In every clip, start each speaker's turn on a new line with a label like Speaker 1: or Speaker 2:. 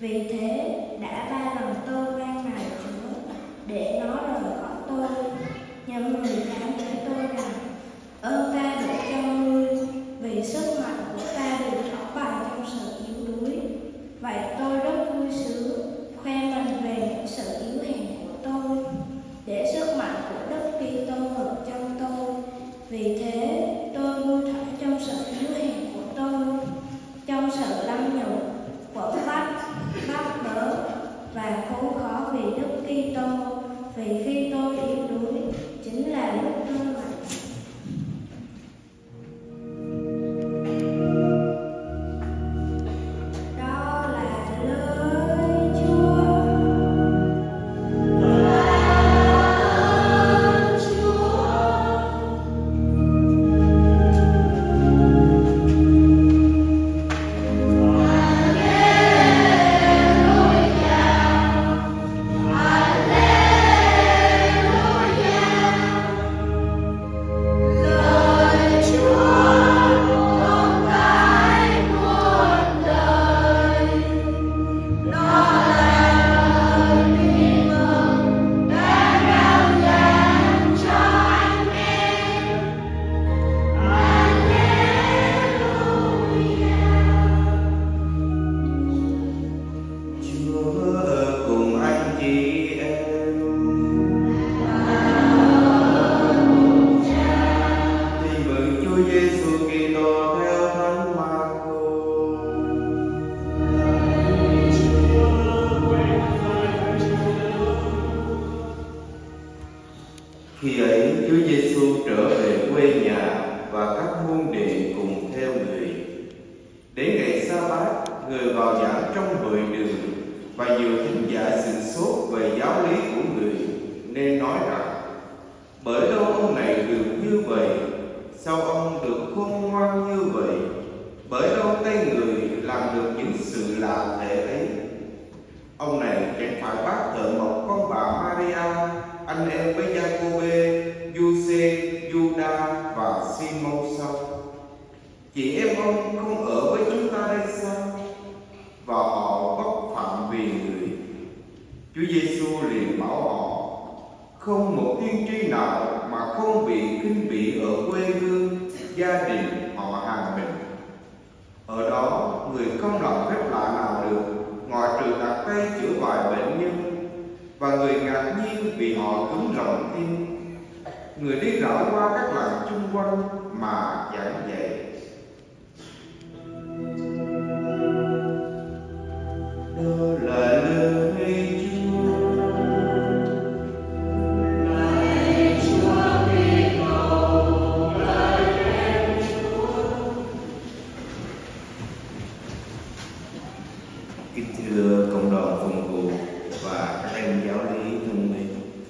Speaker 1: Vì thế đã 3 lần tôi van nài Chúa để nó rời khỏi tôi. Nhưng người phán với tôi rằng: ơn ta đủ cho ngươi, vì sức mạnh của ta được thỏa bài trong sự yếu đuối. Vậy tôi rất vui sướng, khoe mình về những sự yếu hèn của tôi, để sức mạnh của Đức Kitô ở trong tôi. Vì thế tôi vui thỏa trong sự yếu hèn của tôi, trong sự lăng nhục, quẫn bách, bắt bớ và khốn khó vì Đức Kitô. Vì khi tôi yếu đuối chính là lúc tôi mạnh. Đó là lời Chúa.
Speaker 2: Khi ấy Chúa Giêsu trở về quê nhà và các môn đệ cùng theo người. Đến ngày Sa-bát, người vào giảng trong hội đường, và nhiều thính giả sửng sốt về giáo lý của người, nên nói rằng: bởi đâu ông này được như vậy? Sao ông được khôn ngoan như vậy? Bởi đâu tay người làm được những sự lạ thế ấy? Ông này chẳng phải bác thợ mộc con bà Maria, anh em với Giacôbê, Giuse, Giuđa và Simon sao? Chị em ông không ở với chúng ta đây sao? Và họ vấp phạm vì người. Chúa Giêsu liền bảo họ: không một tiên tri nào mà không bị kinh bỉ ở quê hương, gia đình, họ hàng mình. Ở đó người không làm phép lạ nào được, ngoại trừ đặt tay chữa vài bệnh nhân. Và người ngạc nhiên vì họ cứng lòng tin. Người đi rảo qua các làng chung quanh mà giảng dạy. Đó là lời Chúa.
Speaker 3: Lạy Chúa Kitô, lạy khen Chúa.
Speaker 2: Kính thưa cộng đoàn phụng vụ và các em giáo lý thân mến,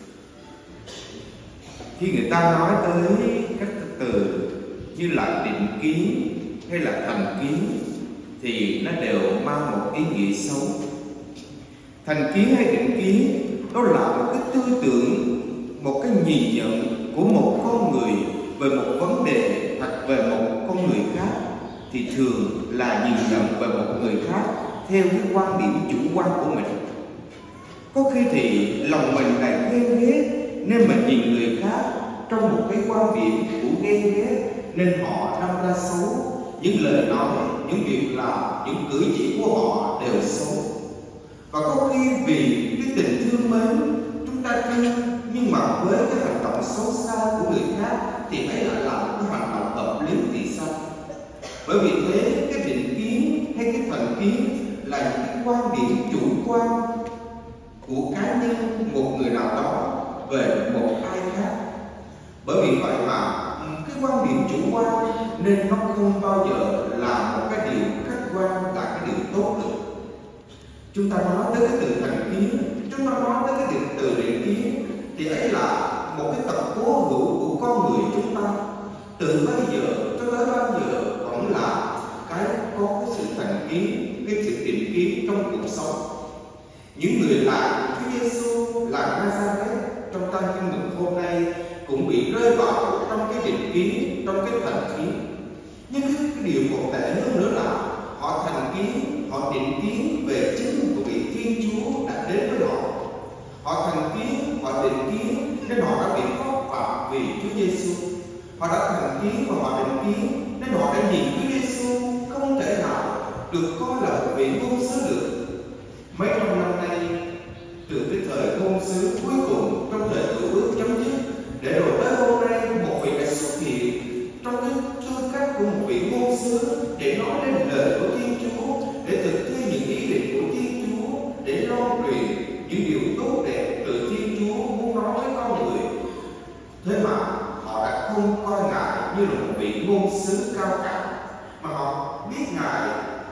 Speaker 2: khi người ta nói tới các từ như là định kiến hay là thành kiến thì nó đều mang một ý nghĩa xấu. Thành kiến hay định kiến đó là một cái tư tưởng, một cái nhìn nhận của một con người về một vấn đề hoặc về một con người khác, thì thường là nhìn nhận về một người khác theo cái quan điểm chủ quan của mình. Có khi thì lòng mình lại ghen ghét nên mình nhìn người khác trong một cái quan điểm của ghen ghét, nên họ đâm ra xấu. Những lời nói, những việc làm, những cử chỉ của họ đều xấu. Và có khi vì cái tình thương mến chúng ta thương, nhưng mà với cái hành động xấu xa của người khác thì ấy lại là cái hành động hợp lý thì sao? Bởi vì thế cái định kiến hay cái thành kiến là những cái quan điểm chủ quan của cá nhân một người nào đó về một ai khác. Bởi vì vậy mà cái quan điểm chủ quan nên nó không bao giờ là một cái điều khách quan, là cái điều tốt được. Chúng ta nói tới cái từ thành kiến, chúng ta nói tới cái từ định kiến, thì ấy là một cái tập cố hữu của con người chúng ta. Từ bây giờ cho tới bao giờ vẫn là cái có cái sự thành kiến, cái sự định kiến trong cuộc sống. Những người là Chúa Giêsu là Nazareth trong Tân Kinh Mừng hôm nay cũng bị rơi vào trong cái định kiến, trong cái thành kiến. Nhưng cái điều còn tệ hơn nữa là họ thành kiến, họ định kiến về chính của vị Chúa Giêsu. Họ đã thành kiến và họ định kiến, nên họ đã nhìn Chúa Giêsu không thể nào được coi là một vị ngôn sứ được. Mấy trăm năm nay, từ cái thời ngôn sứ cuối cùng trong thời Cựu Ước chấm dứt, để rồi tới hôm nay một vị đã xuất hiện trong cái tư cách của một vị ngôn sứ để nói lên lời của Thiên Chúa, để thực thi những ý định của Thiên Chúa, để loan truyền những điều tốt đẹp từ Thiên Chúa muốn nói với con người. Thế mà họ đã không coi Ngài như là một vị ngôn sứ cao cả, mà họ biết Ngài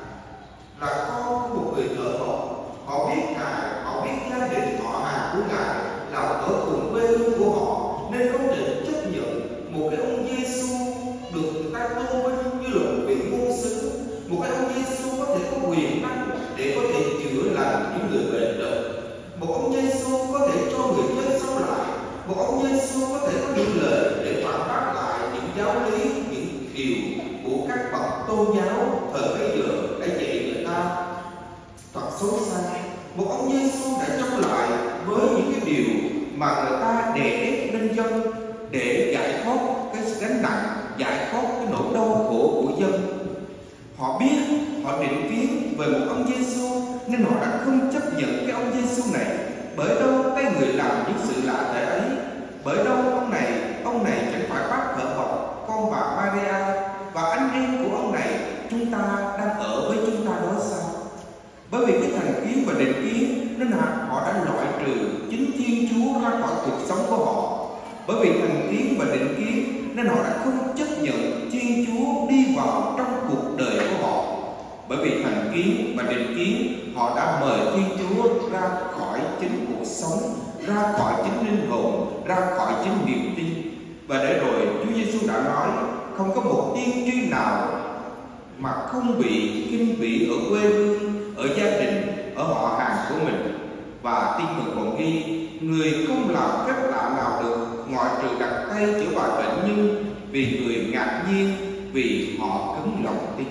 Speaker 2: là con của một người thợ mộc. Họ biết Ngài, họ biết gia đình họ hàng của Ngài là ở cùng quê hương của họ, nên không thể chấp nhận một cái ông Giêsu được người ta tôn vinh như là một vị ngôn sứ, một cái ông Giêsu có thể có quyền năng để có thể chữa lành những người bệnh tật, một ông Giêsu có thể cho người chết sống lại, một ông Giêsu có thể có những lời để phản bác lại những giáo lý, những điều của các bậc tôn giáo thời bấy giờ đã dạy người ta thật xấu xa. Một ông Giêsu đã chống lại với những cái điều mà người ta đè ép lên dân để giải thoát cái gánh nặng, giải thoát cái nỗi đau khổ của dân. Họ biết, họ định kiến về một ông Giêsu nên họ đã không chấp nhận cái ông Giêsu này. Bởi đâu cái người làm những sự lạ lẽ ấy? Bởi đâu ông này chẳng phải bác thợ mộc, con bà Maria, và anh em của ông này chúng ta đang ở với chúng ta đó sao? Bởi vì cái thành kiến và định kiến nên họ đã loại trừ chính Thiên Chúa ra khỏi cuộc sống của họ. Bởi vì thành kiến và định kiến nên họ đã không chấp nhận Thiên Chúa đi vào trong cuộc đời của họ. Bởi vì thành kiến và định kiến, họ đã mời Thiên Chúa ra khỏi chính cuộc sống, ra khỏi chính linh hồn, ra khỏi chính niềm tin. Và để rồi Chúa Giêsu đã nói không có một tiên tri nào mà không bị khinh bỉ ở quê hương, ở gia đình, ở họ hàng của mình. Và Tin Mừng còn ghi người không làm phép lạ nào được ngoại trừ đặt tay chữa bài bệnh nhân, vì người ngạc nhiên vì họ cứng lòng tin.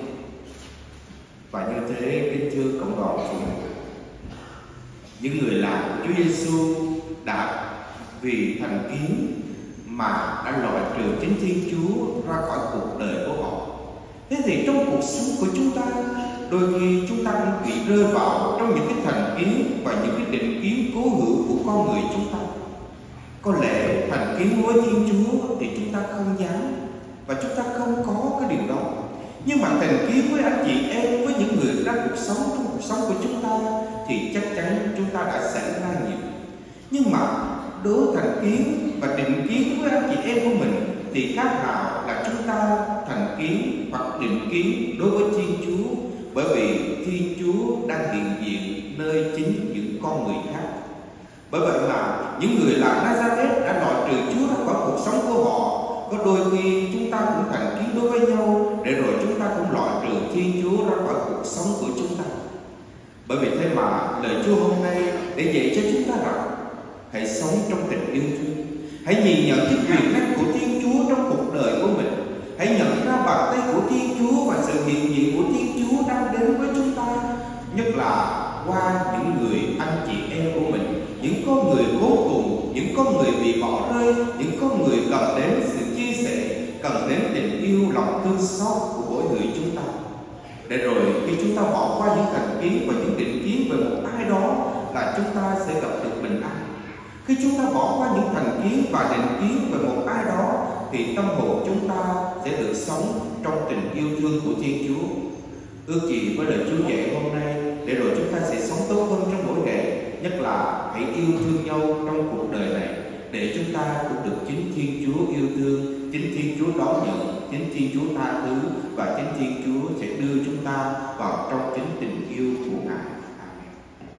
Speaker 2: Và như thế, kính thưa cộng đoàn chúng, những người làm Chúa Giêsu đã vì thành kiến mà đã loại trừ chính Thiên Chúa ra khỏi cuộc đời của họ. Thế thì trong cuộc sống của chúng ta, đôi khi chúng ta cũng bị rơi vào trong những cái thành kiến và những cái định kiến cố hữu của con người chúng ta. Có lẽ thành kiến với Thiên Chúa thì chúng ta không dám và chúng ta không có cái điều đó. Nhưng mà thành kiến với anh chị em, với những người trong cuộc sống của chúng ta thì chắc chắn chúng ta đã xảy ra nhiều. Nhưng mà đối thành kiến và định kiến với anh chị em của mình thì khác nào là chúng ta thành kiến hoặc định kiến đối với Thiên Chúa, bởi vì Thiên Chúa đang hiện diện nơi chính những con người khác. Bởi vậy mà những người làm Nazareth đã loại trừ Chúa ra khỏi cuộc sống của họ. Có đôi khi chúng ta cũng thành kiến đối với nhau, để rồi chúng ta cũng loại trừ Thiên Chúa ra khỏi cuộc sống của chúng ta. Bởi vì thế mà lời Chúa hôm nay để dạy cho chúng ta rằng hãy sống trong tình yêu thương, hãy nhìn nhận cái quyền năng của Thiên Chúa trong cuộc đời của mình, hãy nhận ra bàn tay của Thiên Chúa và sự hiện diện của Thiên Chúa đang đến với chúng ta, nhất là qua những người anh chị em của mình, những con người vô cùng, những con người bị bỏ rơi, những con người cần đến sự chia sẻ, cần đến tình yêu, lòng thương xót của mỗi người chúng ta. Để rồi khi chúng ta bỏ qua những thành kiến và những định kiến về một ai đó là chúng ta sẽ gặp được bình an. Khi chúng ta bỏ qua những thành kiến và định kiến về một ai đó thì tâm hồn chúng ta sẽ được sống trong tình yêu thương của Thiên Chúa. Ước gì với lời Chúa dạy hôm nay, để rồi chúng ta sẽ sống tốt hơn trong mỗi ngày, nhất là hãy yêu thương nhau trong cuộc đời này, để chúng ta cũng được chính Thiên Chúa yêu thương, chính Thiên Chúa đón nhận, chính Thiên Chúa tha thứ, và chính Thiên Chúa sẽ đưa chúng ta vào trong chính tình yêu của Ngài.